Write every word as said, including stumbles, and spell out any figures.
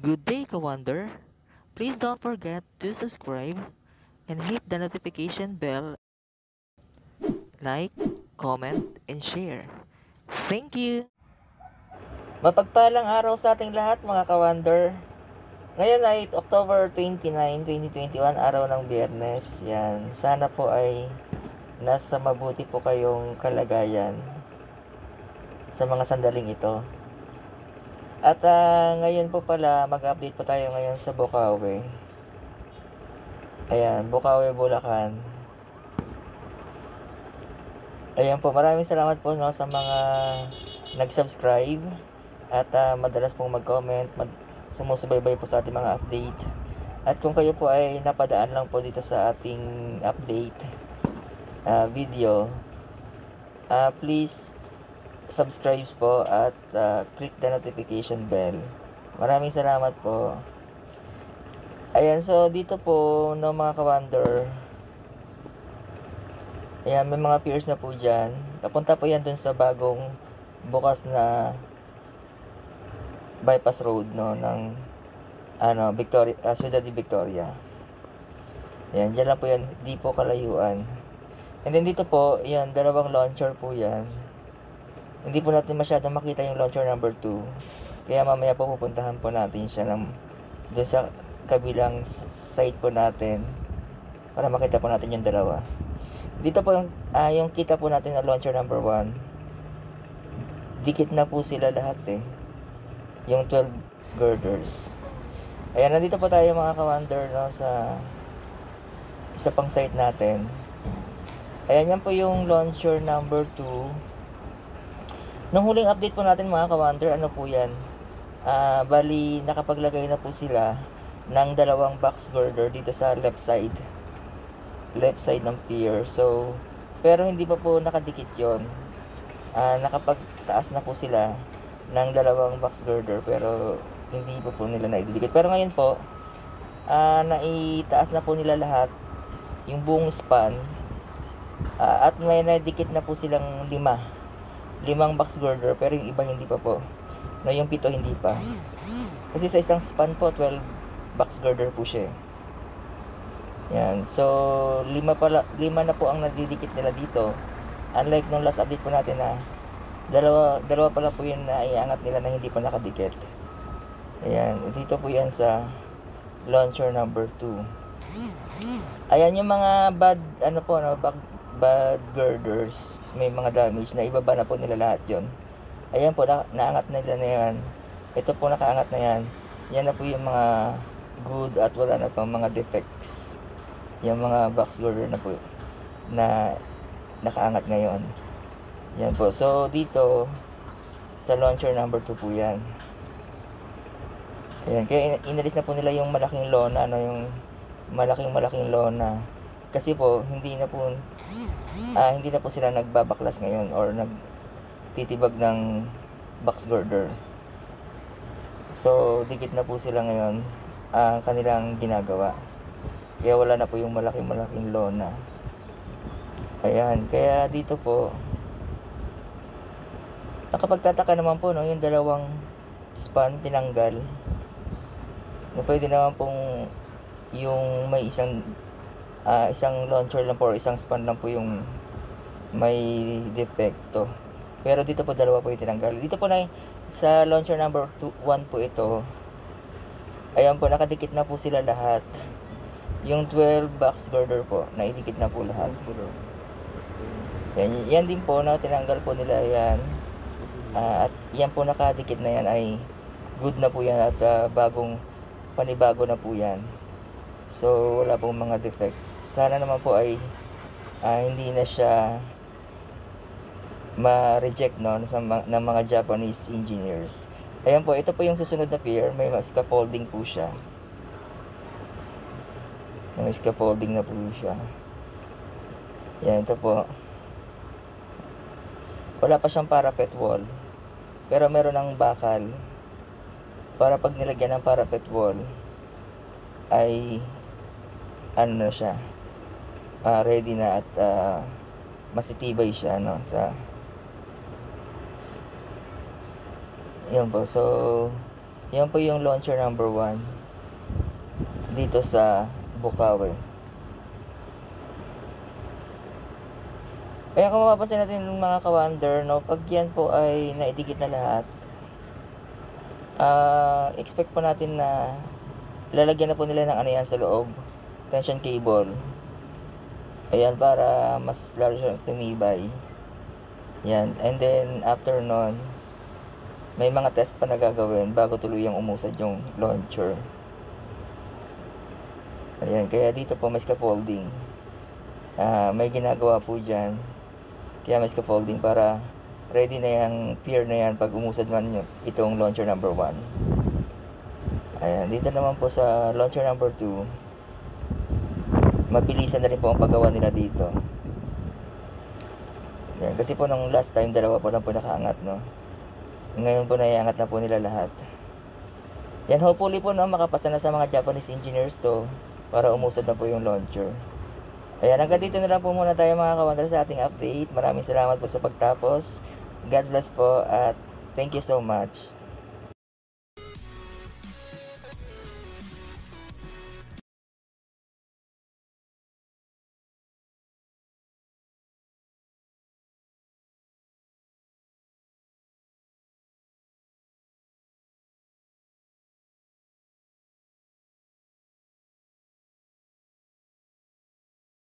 Good day, Kawander. Please don't forget to subscribe and hit the notification bell, like, comment, and share. Thank you! Mapagpalang araw sa ating lahat, mga Kawander. Ngayon ay October twenty-nine, twenty twenty-one, araw ng Biyernes. Yan. Sana po ay nasa mabuti po kayong kalagayan sa mga sandaling ito. At uh, ngayon po pala, mag-update po tayo ngayon sa Bocaue. Ayan, Bocaue, Bulacan. Ayan po, maraming salamat po no, sa mga nag-subscribe at uh, madalas pong mag-comment, mag- sumusubaybay po sa ating mga update. At kung kayo po ay napadaan lang po dito sa ating update uh, video, uh, please subscribe po at uh, click the notification bell. Maraming salamat po. Ayan, so dito po no mga Kawander, ayan, may mga piers na po dyan. Papunta po yan dun sa bagong bukas na bypass road no ng ano Victoria, uh, Ciudad de Victoria. Ayan, dyan lang po yan, di po kalayuan. And then dito po, yan, dalawang launcher po yan. Hindi po natin masyadong makita yung launcher number two. Kaya mamaya po pupuntahan po natin siya ng, doon sa kabilang site po natin para makita po natin yung dalawa. Dito po yung, uh, yung kita po natin na launcher number one. Dikit na po sila lahat eh. Yung twelve girders. Ayan, nandito po tayo mga Kawander no, sa isa pang site natin. Ayan, yan po yung launcher number two. Nung huling update po natin mga Kawander, ano po yan? Uh, bali, nakapaglagay na po sila ng dalawang box girder dito sa left side. Left side ng pier. So, pero hindi pa po nakadikit yon. Uh, nakapagtaas na po sila ng dalawang box girder pero hindi pa po nila naididikit. Pero ngayon po, uh, naitaas na po nila lahat yung buong span. Uh, at may nadikit na po silang lima. Limang box girder pero yung iba hindi pa po. No, yung pito hindi pa. Kasi sa isang span po, twelve box girder po siya. Yan. So, lima, pala, lima na po ang nadidikit nila dito. Unlike nung last update po natin na dalawa, dalawa pala po yun na iangat nila na hindi pa nakadikit. Ayan. Dito po yan sa launcher number two. Ayan yung mga bad, ano po, no, bad, bad girders. May mga damage na ibaba na po nila lahat yon. Ayan po, na, naangat na nila na yan. Ito po nakaangat na yan. Yan na po yung mga good at wala na pang mga defects. Yung mga box girder na po na nakaangat ngayon. Yan po. So dito sa launcher number two po yan. Ayan. Kaya inalis na po nila yung malaking lona, no, yung malaking malaking lona. Kasi po hindi na po ah, hindi na po sila nagbabaklas ngayon or nagtitibag ng box girder. So dikit na po sila ngayon ang ah, kanilang ginagawa. Kaya wala na po yung malaking malaking lona. Ayan, kaya dito po nakapagtataka naman po no, yung dalawang span tinanggal. Na pwede naman pong yung may isang uh, isang launcher lang po or isang span lang po yung may depekto. Pero dito po dalawa po yung tinanggal. Dito po na sa launcher number one po ito. Ayan po, nakadikit na po sila lahat. Yung twelve box girder po, naidikit na po lahat. Yan, yan din po na tinanggal po nila yan. Uh, at yan po nakadikit na yan ay good na po yan at uh, bagong panibago na po yan. So wala pong mga defects. Sana naman po ay uh, hindi na siya ma-reject no, ng mga Japanese engineers. Ayan po, ito po yung susunod na pier. May scaffolding po siya. May scaffolding na po siya. Yan, ito po. Wala pa siyang parapet wall. Pero meron ng bakal. Para pag nilagyan ng parapet wall, ay ano na siya. Uh, ready na at uh, masitibay siya no, sa yan po. So Yan po yung launcher number one dito sa Bukawi. Kaya kung mapapansin natin mga ka-wonder, no, pag yan po ay naidikit na lahat, uh, expect po natin na lalagyan na po nila ng ano yan sa loob, tension cable. Ayan, para mas lalo siyang tumibay. Yan, and then after nun, may mga test pa na gagawin bago tuluyang umusad yung launcher. Ayan, kaya dito po may scaffolding. Uh, may ginagawa po dyan. Kaya may scaffolding para ready na yung pier na yan pag umusad man yung itong launcher number one. Ayan, dito naman po sa launcher number two, mabilisan na rin po ang paggawa nila dito. Ayan, kasi po nung last time, dalawa po lang po nakaangat, no? Ngayon po naiangat na po nila lahat. Yan, hopefully po, no, makapasa na sa mga Japanese engineers to para umusad na po yung launcher. Ayan, hanggang dito na lang po muna tayo mga ka-wonder sa ating update. Maraming salamat po sa pagtapos. God bless po at thank you so much.